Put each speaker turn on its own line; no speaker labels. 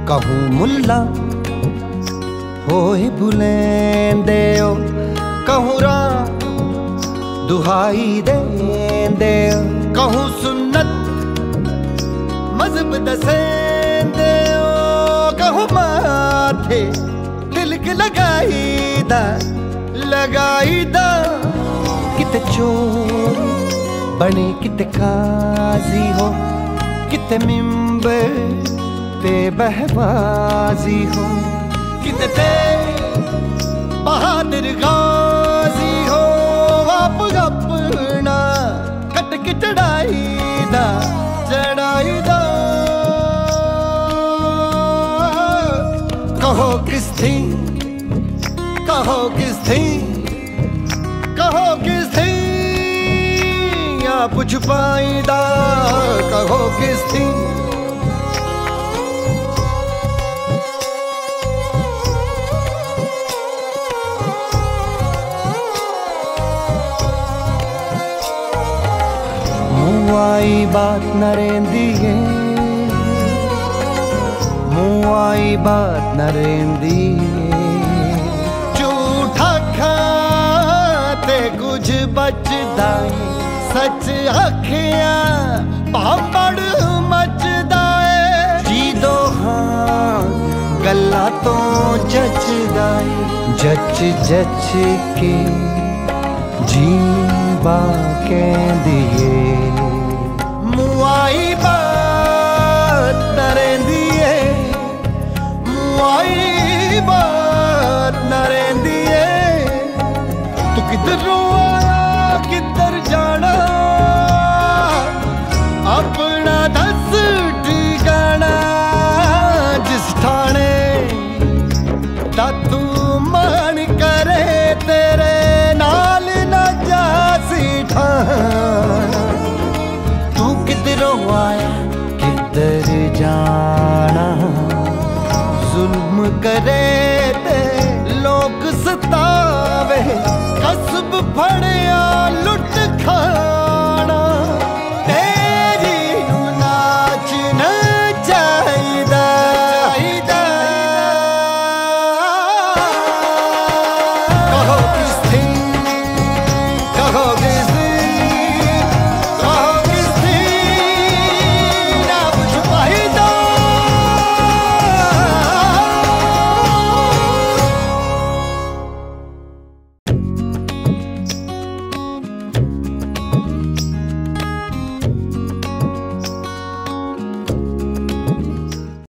कहूँ मुल्ला होए बुलेंदे ओ, कहूँ राम दुहाई देंदे ओ, कहूँ सुन्नत मजहब दसेंदे ओ, कहूँ माथे तिलक लगाईदा किते चोर बने किते काजी हो, किते मिंबर ते बहबाजी हो, किते ते बहादुर गाजी हो। आप अपना कट के चढ़ाईदा कहो किस थी, कहो किस थी, कहो किस थी आप छुपाईदा, कहो किस थी। मुआई बात न रेंदी है, मुआई बात न रेंदी है, झूठा खाते कुछ बचदा, सच आखिया पापड़ मचदा है, जी दो हाँ गल्ला तो जचदा है, जच जच के जीवा कहंदी है। मुआई बात न रेंदी है, मुआई बात न रेंदी है, तू किधरों आया किधर जाना, अपना दस ठिकाना, जिस ठाणे दा तू मन करे तेरे नाल ना जासी ठाना, तू किधरों आया किधर जाना, जुल्म करे ते लोग सतावे, कसब फड़े